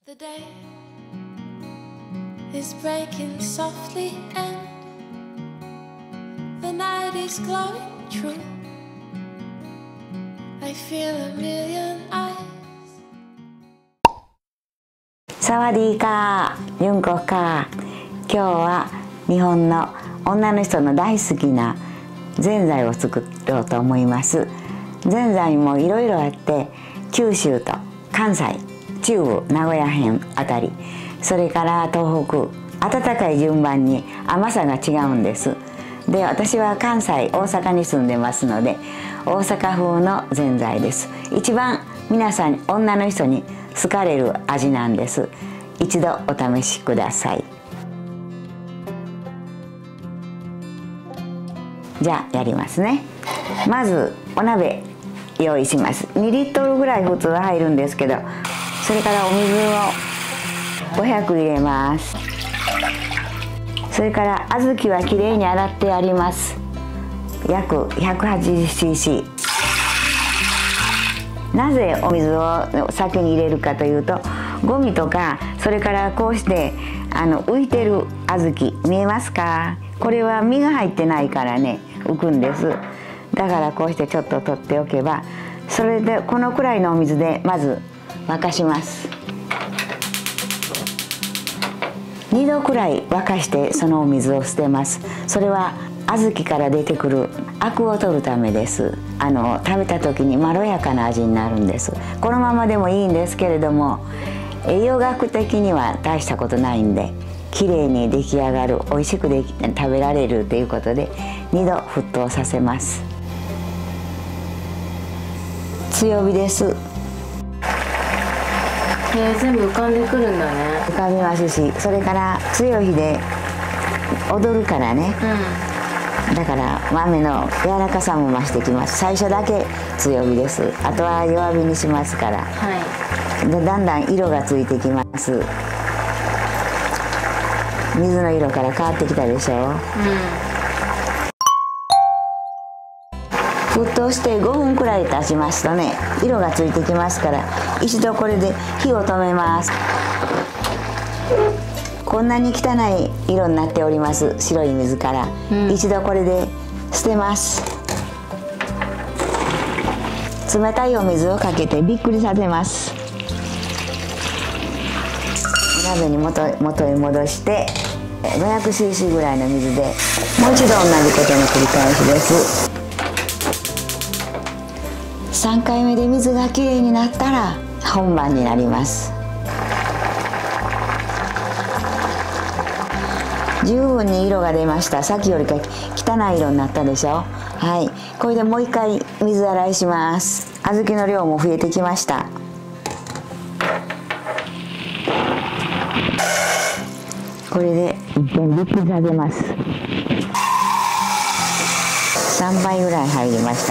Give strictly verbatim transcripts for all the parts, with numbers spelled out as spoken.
The day is breaking softly and the night is glowing true. I feel a million eyes. サワディーカー、ユンコカー。今日は日本の女の人の大好きなぜんざいを作ろうと思います。ぜんざいもいろいろあって、九州と関西、中部、名古屋編あたり、それから東北、温かい順番に甘さが違うんです。で、私は関西、大阪に住んでますので、大阪風のぜんざいです。一番皆さん、女の人に好かれる味なんです。一度お試しください。じゃあやりますね。まずお鍋用意します。にリットルぐらい普通は入るんですけど、それからお水をごひゃく入れます。それから小豆はきれいに洗ってあります。約 ひゃくはちじゅうシーシー。 なぜお水を先に入れるかというと、ゴミとか、それからこうしてあの浮いてる小豆見えますか？これは実が入ってないからね、浮くんです。だからこうしてちょっと取っておけば、それでこのくらいのお水でまず沸かします。にどくらい沸かしてそのお水を捨てます。それは小豆から出てくるアクを取るためです。あの食べた時にまろやかな味になるんです。このままでもいいんですけれども、栄養学的には大したことないんで、きれいに出来上がる、美味しくでき食べられるということでにど沸騰させます。強火です。 えー、全部浮かんでくるんだね。 浮かびますし、それから強い火で踊るからね、うん、だから豆の柔らかさも増してきます。最初だけ強火です。あとは弱火にしますから、はい、でだんだん色がついてきます。水の色から変わってきたでしょう、うん、沸騰してごふんくらい経ちますとね、色がついてきますから、一度これで火を止めます。こんなに汚い色になっております。白い水から、うん、一度これで捨てます。冷たいお水をかけてびっくりさせます。お鍋に 元, 元へ戻してごひゃくシーシー ぐらいの水でもう一度同じことの繰り返しです。さんかいめで水がきれいになったら本番になります。十分に色が出ました。さっきよりか汚い色になったでしょ。はい、これでもう一回水洗いします。小豆の量も増えてきました。これで一遍びっくりさせます。さんばいぐらい入りました。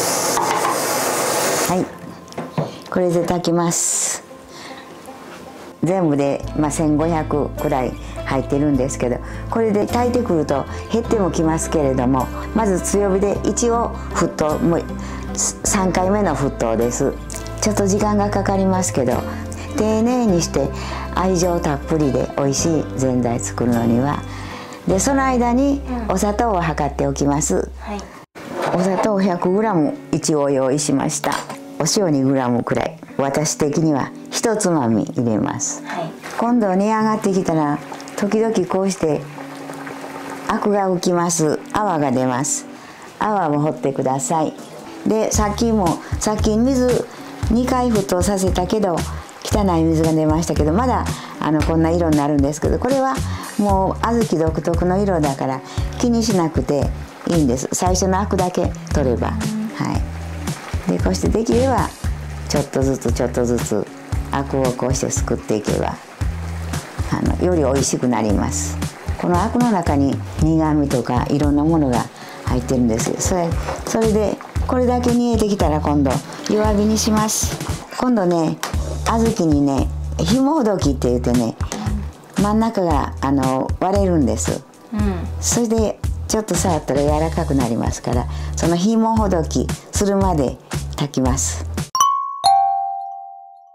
はい、これで炊きます。全部で、まあ、せんごひゃくくらい入ってるんですけど、これで炊いてくると減ってもきますけれども、まず強火で一応沸騰、もうさんかいめの沸騰です。ちょっと時間がかかりますけど、丁寧にして愛情たっぷりで美味しいぜんざい作るのには。でその間にお砂糖を測っておきます、はい、お砂糖 ひゃくグラム 一応用意しました。お塩 にグラム くらい、私的にはひとつまみ入れます、はい、今度煮上がってきたら時々こうしてアクが浮きます。泡が出ます。泡を掘ってください。でさっきもさっき水にかい沸騰させたけど汚い水が出ましたけど、まだあのこんな色になるんですけど、これはもう小豆独特の色だから気にしなくていいんです。最初のアクだけ取れば、はい、でこうしてできればちょっとずつちょっとずつアクをこうしてすくっていけばあのより美味しくなります。このアクの中に苦味とかいろんなものが入ってるんです。それそれでこれだけ煮えてきたら今度弱火にします。今度ね、小豆にね、ひもほどきって言ってね、真ん中があの割れるんです、うん、それでちょっと触ったら柔らかくなりますから、そのひもほどきするまで炊きます。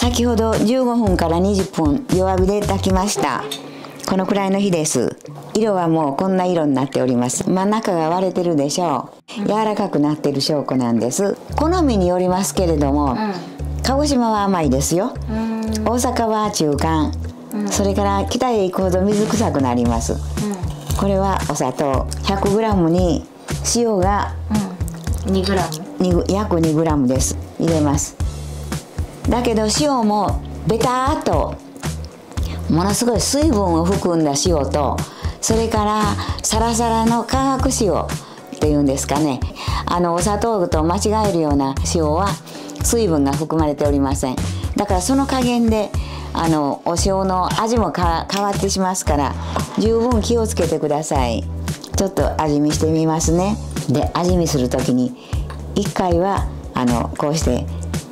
先ほどじゅうごふんからにじゅっぷん弱火で炊きました。このくらいの火です。色はもうこんな色になっております。真ん中が割れてるでしょう。柔らかくなってる証拠なんです。好みによりますけれども、うん、鹿児島は甘いですよ。大阪は中間、うん、それから北へ行くほど水臭くなります。うん、これはお砂糖 ひゃくグラム に塩が、 うん、にグラム約 にグラム です。入れます。だけど塩もベターっとものすごい水分を含んだ塩と、それからサラサラの化学塩っていうんですかね、あのお砂糖と間違えるような塩は水分が含まれておりません。だからその加減であのお塩の味もか変わってしますから、十分気をつけてください。ちょっと味見してみますね。で、味見する時にいっかいはあのこうして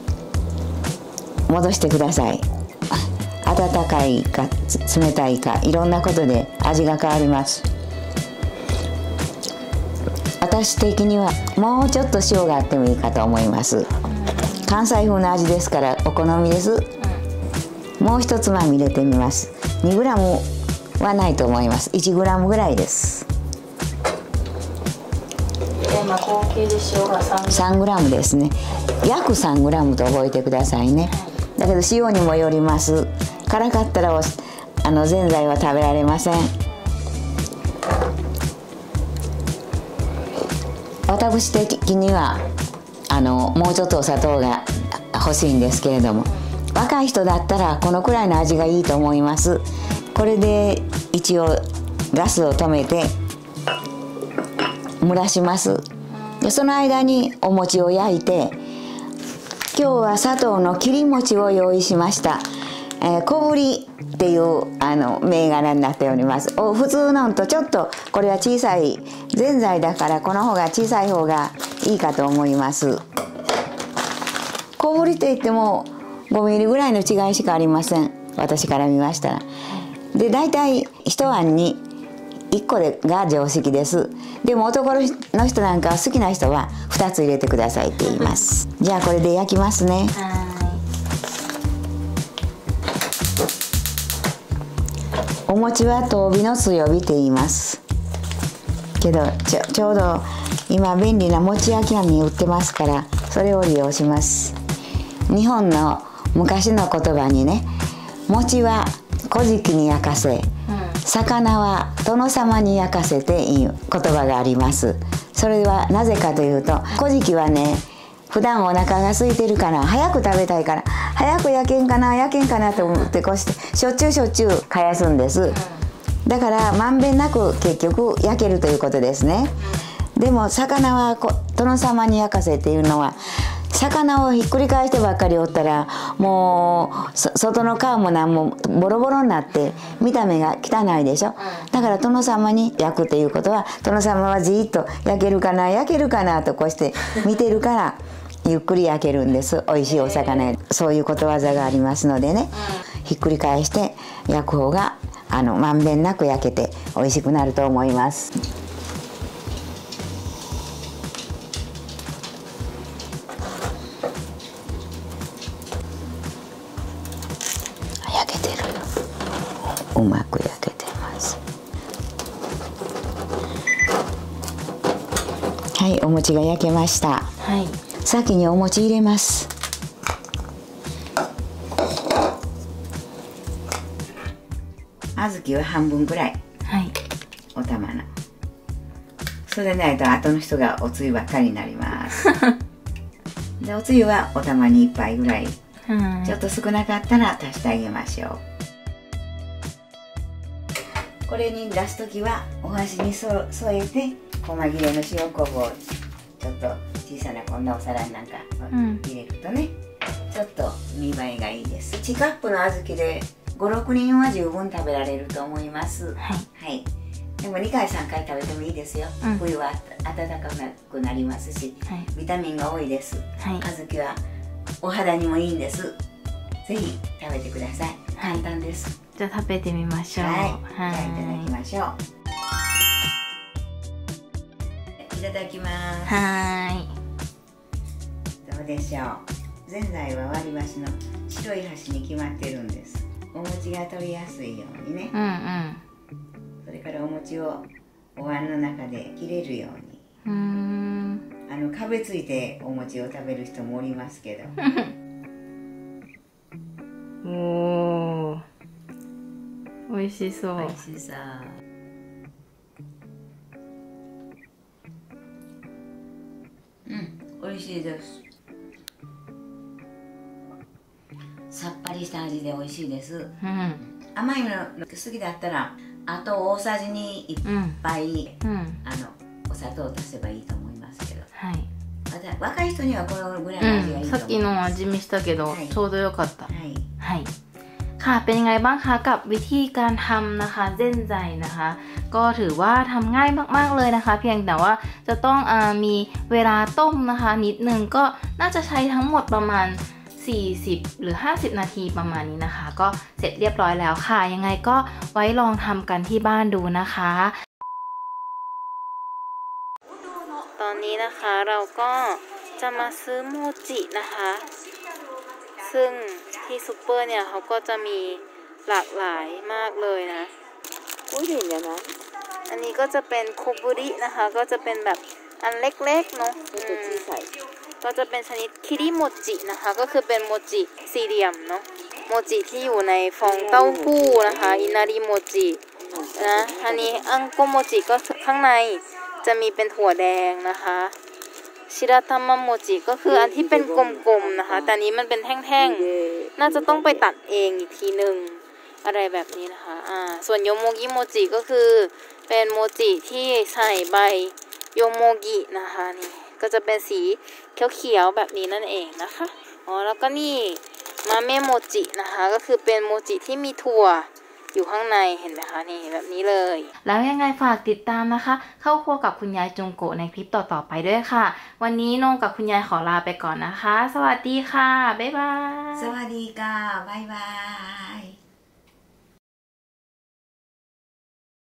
戻してください。温かいか冷たいかいろんなことで味が変わります。私的にはもうちょっと塩があってもいいかと思います。関西風の味ですからお好みです。もう一つまみ入れてみます。にグラムはないと思います。いちグラムぐらいです。 今合計で塩がさんグラムですね。約さんグラムと覚えてくださいね。だけど塩にもよります。辛かったらおあのぜんざいは食べられません。私的にはあのもうちょっとお砂糖が欲しいんですけれども、若い人だったらこのくらいの味がいいと思います。これで一応ガスを止めて蒸らします。でその間にお餅を焼いて、今日は砂糖の切り餅を用意しました。えー、小ぶりっていうあの銘柄になっております。お普通のとちょっとこれは小さいぜんざいだからこの方が小さい方がいいかと思います。小ぶりといってもごミリぐらいの違いしかありません、私から見ましたら。で大体一碗にいっこでが常識です。でも男の人なんか好きな人はふたつ入れてくださいって言います。じゃあこれで焼きますね。お餅は遠火の強火って言いますけど、ちょ、ちょうど今便利な餅焼き網売ってますから、それを利用します。日本の昔の言葉にね、餅は古事記に焼かせ、魚は殿様に焼かせていう言葉があります。それはなぜかというと、古事記はね、普段お腹が空いてるから早く食べたいから早く焼けんかな焼けんかなと思ってこうしてしょっちゅうしょっちゅうかやすんです。だからまんべんなく結局焼けるということですね。でも魚は殿様に焼かせっていうのは、魚をひっくり返してばっかりおったらもう外の皮も何もボロボロになって見た目が汚いでしょ。だから殿様に焼くっていうことは、殿様はじーっと焼けるかな焼けるかなとこうして見てるからゆっくり焼けるんです。美味しいお魚、そういうことわざがありますのでね、ひっくり返して焼く方があのまんべんなく焼けて美味しくなると思います。焼けてる、うまく焼けてます。はい、お餅が焼けました。はい、先にお餅入れます。小豆は半分くらい、はい、お玉の。それでないと後の人がおつゆばっかりになりますでおつゆはお玉にいっぱいぐらい、はい、ちょっと少なかったら足してあげましょう。これに出す時はお箸にそ添えて細切れの塩昆布をちょっと小さなこんなお皿になんか入れるとね、うん、ちょっと見栄えがいいです。いちカップの小豆でごろくにんは十分食べられると思います。はい、はい、でもにかいさんかい食べてもいいですよ。うん、冬は暖かくなりますし、はい、ビタミンが多いです。はい、小豆はお肌にもいいんです。ぜひ食べてください。簡単です。 じゃあ食べてみましょう。はい、 はい、じゃあいただきましょう。いただきます。 はい。 どうでしょう。 ぜんざいは割り箸の白い箸に決まってるんです。お餅が取りやすいようにね、 うんうん、 それからお餅をお椀の中で切れるように。 うーん、 あのかべついてお餅を食べる人もおりますけどおー、美味しそう。 美味しさ。うん、美味しいです。さっぱりした味で美味しいです。 うん、 甘いの好きだったらあと大さじにいっぱい、 うん、 あのお砂糖を足せばいいと思いますけど、 はい。 若い人にはこのぐらいの味がいいと思います。 さっきの味見したけど、 はい、 ちょうどよかった。 はい。 はい。ค่ะเป็นยังไงบ้างคะกับวิธีการทำนะคะเส้นใจนะคะก็ถือว่าทำง่ายมากๆเลยนะคะเพียงแต่ว่าจะต้องอมีเวลาต้มนะคะนิดนึงก็น่าจะใช้ทั้งหมดประมาณสี่สิบหรือห้าสิบนาทีประมาณนี้นะคะก็เสร็จเรียบร้อยแล้วค่ะยังไงก็ไว้ลองทำกันที่บ้านดูนะคะตอนนี้นะคะเราก็จะมาซื้อโมจินะคะซึ่งที่ซูเปอร์เนี่ยเขาก็จะมีหลากหลายมากเลยนะอุ้ยเห็นเดี๋ยวนะอันนี้ก็จะเป็นโคบุรินะคะก็จะเป็นแบบอันเล็กๆเนาะก็จะเป็นชนิดคิริโมจินะคะก็คือเป็นโมจิสี่เหลี่ยมเนาะโมจิที่อยู่ในฟองเต้าหู้นะคะอินาริโมจินะอันนี้อังโกโมจิก็ข้างในจะมีเป็นถั่วแดงนะคะชิราทามะโมจิก็คืออันที่เป็นกลมๆนะคะแต่นี้มันเป็นแท่งๆน่าจะต้องไปตัดเองอีกทีหนึ่งอะไรแบบนี้นะคะอ่าส่วนโยโมกิโมจิก็คือเป็นโมจิที่ใส่ใบโยโมกินะคะนี่ก็จะเป็นสีเขียวๆแบบนี้นั่นเองนะคะอ๋อแล้วก็นี่มาเมโมจินะคะก็คือเป็นโมจิที่มีถั่วอยู่ข้างในเห็นไหมคะนี่แบบนี้เลยแล้วยังไงฝากติดตามนะคะเข้าครัวกับคุณยายจุงโกะในคลิปต่อๆไปด้วยค่ะวันนี้โนกับคุณยายขอลาไปก่อนนะคะสวัสดีค่ะบ๊ายบายสวัสดีค่ะบ๊ายบาย